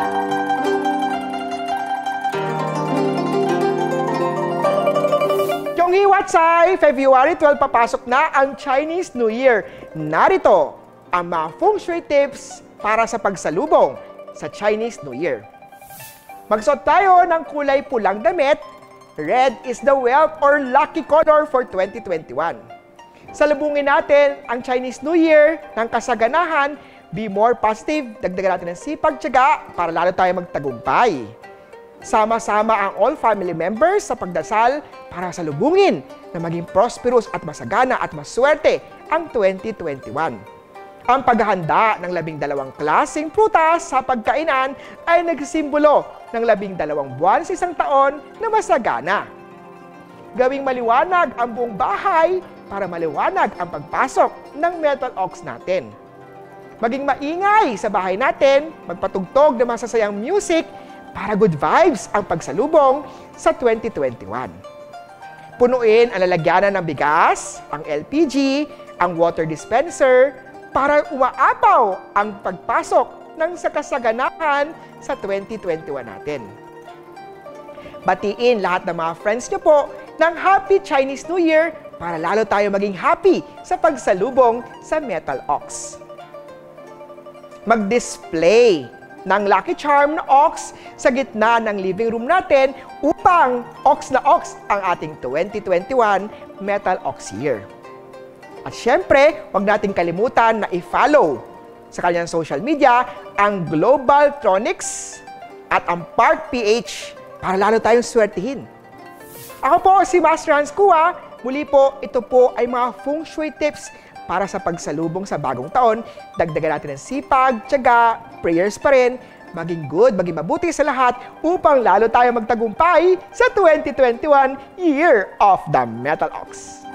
Sa February 12, papasok na ang Chinese New Year. Narito ang mga Feng Shui tips para sa pagsalubong sa Chinese New Year. Magsuot tayo ng kulay pulang damit. Red is the wealth or lucky color for 2021. Salubungin natin ang Chinese New Year ng kasaganahan. Be more positive. Dagdagan natin ng sipag, tiyaga para lalo tayo magtagumpay. Sama-sama ang all family members sa pagdasal para salubungin na maging prosperous at masagana at maswerte ang 2021. Ang paghahanda ng 12 klaseng prutas sa pagkainan ay nagsisimbolo ng 12 buwan sa isang taon na masagana. Gawing maliwanag ang buong bahay para maliwanag ang pagpasok ng metal ox natin. Maging maingay sa bahay natin, magpatugtog ng masasayang music para good vibes ang pagsalubong sa 2021. Punuin ang lalagyanan ng bigas, ang LPG, ang water dispenser para umaapaw ang pagpasok ng kasaganahan sa 2021 natin. Batiin lahat ng mga friends niyo po ng Happy Chinese New Year para lalo tayo maging happy sa pagsalubong sa Metal Ox. Mag-display ng Lucky Charm na ox sa gitna ng living room natin upang ox na ox ang ating 2021 Metal Ox Year. At syempre, huwag nating kalimutan na i-follow sa kanyang social media ang Globaltronics at ang DigiPARC PH para lalo tayong swertihin. Ako po si Master Hanz Cua. Muli po, ito po ay mga Feng Shui tips para sa pagsalubong sa bagong taon. Dagdagan natin ng sipag, tiyaga, prayers pa rin, maging good, maging mabuti sa lahat upang lalo tayo magtagumpay sa 2021 Year of the Metal Ox.